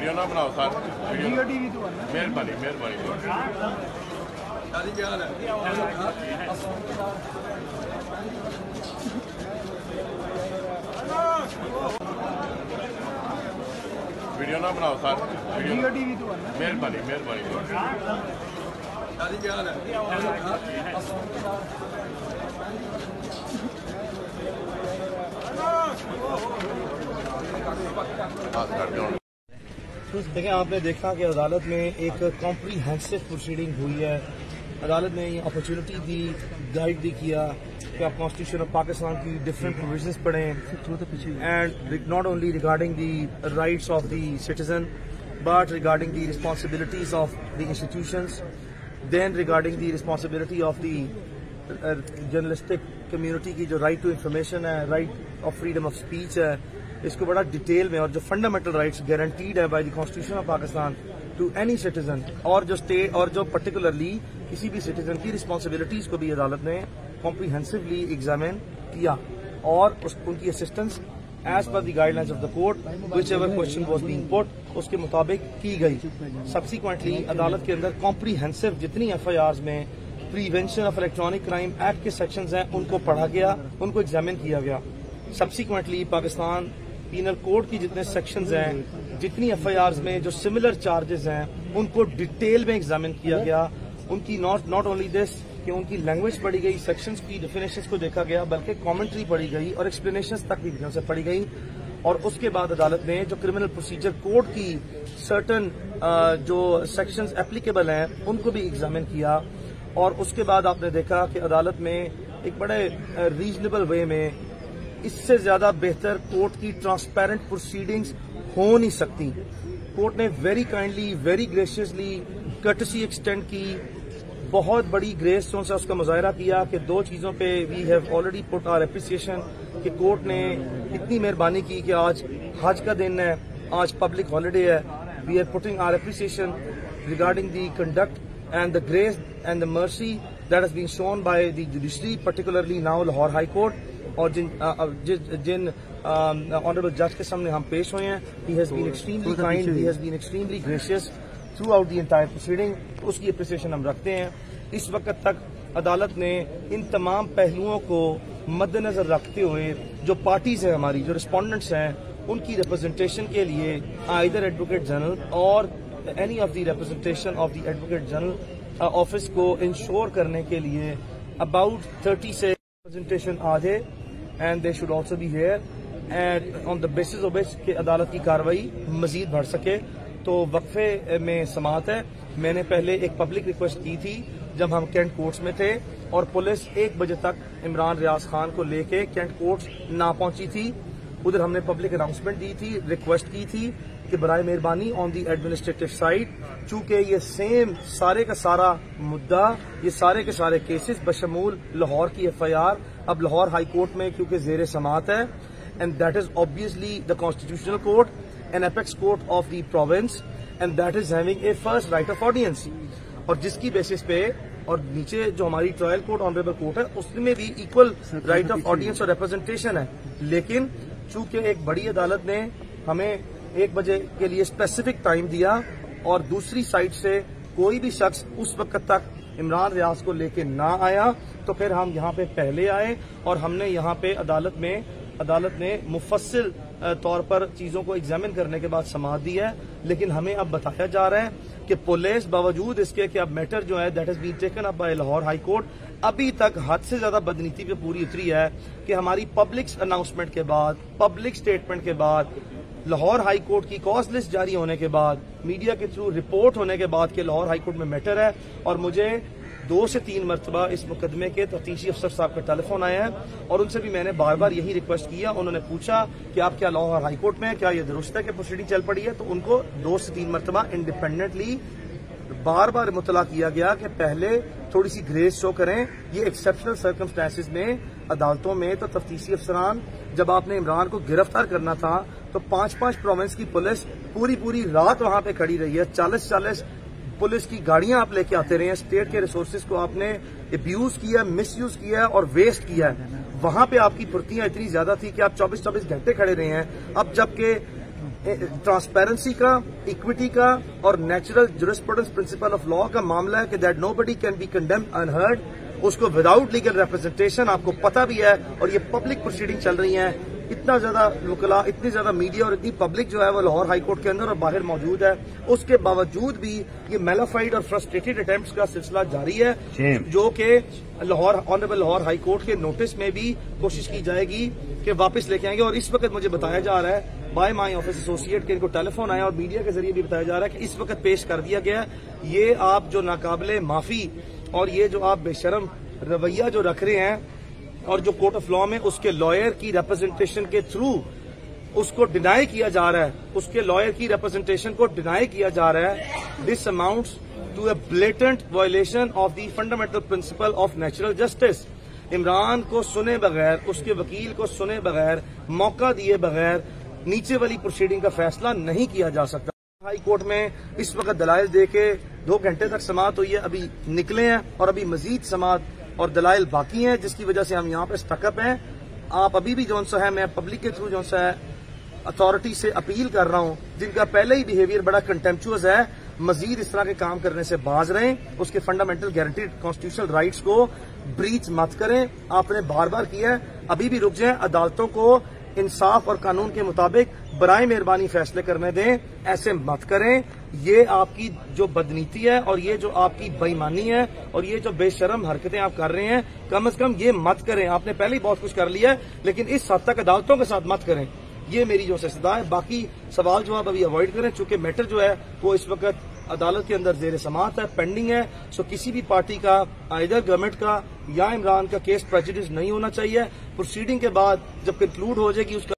Video ना बनाओ sir, video TV तो मेहरबानी मेहरबानी। वीडियो ना बनाओ सर, वीडियो टीवी तो मेहरबानी मेहरबानी। देखिए, आपने देखा कि अदालत में एक कॉम्प्रीहेंसिव प्रोसीडिंग हुई है। अदालत ने ये अपॉर्चुनिटी दी, गाइड दी किया कि आप कॉन्स्टिट्यूशन ऑफ पाकिस्तान की डिफरेंट प्रोविजंस पढ़ें, and not only regarding the rights of the citizen but regarding the responsibilities of the institutions, then regarding the responsibility of the journalistic community की जो राइट टू इंफॉर्मेशन है, right of freedom of speech है, इसको बड़ा detail में, और जो fundamental rights guaranteed है by the constitution of Pakistan to any citizen, और जो स्टेट और जो पर्टिकुलरली किसी भी सिटीजन की रिस्पॉन्सिबिलिटीज को भी अदालत ने कॉम्प्रीहेंसिवली एग्जामिन किया, और उनकी assistance as per the guidelines of the court whichever question was being put उसके मुताबिक की गई। सब्सिक्वेंटली अदालत के अंदर कॉम्प्रीहेंसिव जितनी FIRs में prevention of electronic crime act के सेक्शंस हैं उनको पढ़ा गया, उनको एग्जामिन किया गया। सब्सिक्वेंटली पाकिस्तान पीनल कोड की जितने सेक्शंस हैं, जितनी FIRs में जो सिमिलर चार्जेस हैं, उनको डिटेल में एग्जामिन किया गया। उनकी नॉट ओनली दिस कि उनकी लैंग्वेज पढ़ी गई, सेक्शंस की डेफिनेशंस को देखा गया, बल्कि कमेंट्री पढ़ी गई और एक्सप्लेनेशंस तक भी उनसे पढ़ी गई। और उसके बाद अदालत ने जो क्रिमिनल प्रोसीजर कोड की सर्टन जो सेक्शंस एप्लीकेबल हैं उनको भी एग्जामिन किया। और उसके बाद आपने देखा कि अदालत में एक बड़े रीजनेबल वे में, इससे ज्यादा बेहतर कोर्ट की ट्रांसपेरेंट प्रोसीडिंग्स हो नहीं सकती। कोर्ट ने very kindly, very graciously courtesy extend की, बहुत बड़ी ग्रेस से उसका मुजाहरा किया कि दो चीजों पे we have already put our appreciation, कि कोर्ट ने इतनी मेहरबानी की कि आज हज का दिन है, आज पब्लिक हॉलिडे है। We are putting our appreciation regarding the conduct and the grace and the mercy that has been shown by the judiciary, particularly now Lahore high court. और जिन ऑनरेबल जज के सामने हम पेश हुए हैं, he has been extremely kind, he has been extremely gracious throughout the entire proceeding, उसकी अप्रिसिएशन हम रखते हैं। इस वक्त तक अदालत ने इन तमाम पहलुओं को मद्देनजर रखते हुए जो पार्टीज हैं हमारी, जो रिस्पोंडेंट्स हैं, उनकी रिप्रेजेंटेशन के लिए आइदर एडवोकेट जनरल और any of the representation of the advocate general office को इंश्योर करने के लिए अबाउट 30 से रिप्रेजेंटेशन आ जाए, and they should also be here, and on the basis of which कि अदालत की कार्रवाई मजीद बढ़ सके। तो वक्फे में समाअत है। मैंने पहले एक पब्लिक रिक्वेस्ट की थी जब हम कैंट कोर्ट्स में थे और पुलिस 1 बजे तक इमरान रियाज खान को लेके कैंट कोर्ट्स ना पहुंची थी। उधर हमने पब्लिक अनाउंसमेंट दी थी, रिक्वेस्ट की थी कि बराए मेहरबानी ऑन दी एडमिनिस्ट्रेटिव साइड, चूंकि ये सेम सारे का सारा मुद्दा, ये सारे के सारे केसेस बशमूल लाहौर की FIR अब लाहौर हाई कोर्ट में क्योंकि जेर समाअत है, and that is obviously the constitutional court, an apex court of the province, and that is having a first right of audience. और जिसकी बेसिस पे, और नीचे जो हमारी ट्रायल कोर्ट ऑनरेबल कोर्ट है उसमें भी इक्वल राइट ऑफ ऑडियंस और रिप्रेजेंटेशन है। लेकिन चूंकि एक बड़ी अदालत ने हमें 1 बजे के लिए स्पेसिफिक टाइम दिया और दूसरी साइड से कोई भी शख्स उस वक्त तक इमरान रियाज को लेके ना आया, तो फिर हम यहाँ पे पहले आए और हमने यहाँ पे अदालत ने मुफस्सिल तौर पर चीजों को एग्जामिन करने के बाद समाअत दी है। लेकिन हमें अब बताया जा रहा है कि पुलिस बावजूद इसके कि अब मैटर जो है that has been taken up by Lahore high court, अभी तक हद से ज्यादा बदनीति पे पूरी उतरी है कि हमारी पब्लिक अनाउंसमेंट के बाद, पब्लिक स्टेटमेंट के बाद, लाहौर हाई कोर्ट की कॉज लिस्ट जारी होने के बाद, मीडिया के थ्रू रिपोर्ट होने के बाद कि लाहौर हाई कोर्ट में मैटर है, और मुझे 2 से 3 मरतबा इस मुकदमे के तफ्तीशी अफसर साहब का टेलीफोन आया है और उनसे भी मैंने बार बार यही रिक्वेस्ट किया। उन्होंने पूछा कि आप क्या लाहौर हाई कोर्ट में है, क्या ये दुरुस्त है कि प्रोसीडिंग चल पड़ी है, तो उनको 2 से 3 मरतबा इंडिपेंडेंटली बार बार मुतला किया गया कि पहले थोड़ी सी ग्रेस शो करें। ये एक्सेप्शनल सर्कमस्टेंसेज में अदालतों में तो तफ्तीशी अफसरान, जब आपने इमरान को गिरफ्तार करना था तो 5-5 प्रोविंस की पुलिस पूरी रात वहां पे खड़ी रही है, 40-40 पुलिस की गाड़ियां आप लेके आते रहे हैं, स्टेट के रिसोर्सेज को आपने अब्यूज किया, मिसयूज किया और वेस्ट किया है। वहां पे आपकी फुर्तियां इतनी ज्यादा थी कि आप 24-24 घंटे खड़े रहे हैं। अब जबकि ट्रांसपेरेंसी का, इक्विटी का और natural jurisprudence principle of law का मामला है कि that nobody can be condemned unheard, उसको विदाउट लीगल रिप्रेजेंटेशन, आपको पता भी है, और ये पब्लिक प्रोसीडिंग चल रही है। इतना ज्यादा वकला, इतनी ज्यादा मीडिया और इतनी पब्लिक जो है वो लाहौर हाई कोर्ट के अंदर और बाहर मौजूद है, उसके बावजूद भी ये मेलाफाइड और फ्रस्ट्रेटेड अटेम्प्ट्स का सिलसिला जारी है, जो कि ऑनरेबल लाहौर हाई कोर्ट के नोटिस में भी कोशिश की जाएगी कि वापस लेके आएंगे। और इस वक्त मुझे बताया जा रहा है बाय माई ऑफिस एसोसिएट के इनको टेलीफोन आया और मीडिया के जरिए भी बताया जा रहा है कि इस वक्त पेश कर दिया गया है। ये आप जो नाकाबिले माफी और ये जो आप बेशरम रवैया जो रख रहे हैं और जो कोर्ट ऑफ लॉ में उसके लॉयर की रिप्रेजेंटेशन के थ्रू उसको डिनाई किया जा रहा है, उसके लॉयर की रिप्रेजेंटेशन को डिनाई किया जा रहा है, this amounts to a blatant violation of the fundamental principle of natural justice. Imran को सुने बगैर, उसके वकील को सुने बगैर, मौका दिए बगैर नीचे वाली प्रोसीडिंग का फैसला नहीं किया जा सकता। हाई कोर्ट में इस वक्त दलाइल दे के 2 घंटे तक समाअत हुई है, अभी निकले हैं और अभी मजीद समाअत और दलाइल बाकी हैं, जिसकी वजह से हम यहाँ पे स्टकअप हैं। आप अभी भी जौन सा है, मैं पब्लिक के थ्रू जौन सा है अथॉरिटी से अपील कर रहा हूँ, जिनका पहले ही बिहेवियर बड़ा कंटेम्पचुअस है, मजीद इस तरह के काम करने से बाज रहें, उसके फंडामेंटल गारंटीड कॉन्स्टिट्यूशनल राइट्स को ब्रीच मत करें। आपने बार बार किया है, अभी भी रुक जाएं, अदालतों को इंसाफ और कानून के मुताबिक बराए मेहरबानी फैसले करने दें, ऐसे मत करें। ये आपकी जो बदनीति है और ये जो आपकी बेईमानी है और ये जो बेशरम हरकतें आप कर रहे हैं, कम से कम ये मत करें। आपने पहले ही बहुत कुछ कर लिया है, लेकिन इस हद तक अदालतों के साथ मत करें। ये मेरी जो सदा है। बाकी सवाल जवाब अभी अवॉइड करें, चूंकि मैटर जो है वो इस वक्त अदालत के अंदर जेर समाअत है, पेंडिंग है। सो किसी भी पार्टी का, आइदर गवर्नमेंट का या इमरान का केस प्रेजुडिस नहीं होना चाहिए। प्रोसीडिंग के बाद जब कंक्लूड हो जाएगी उसका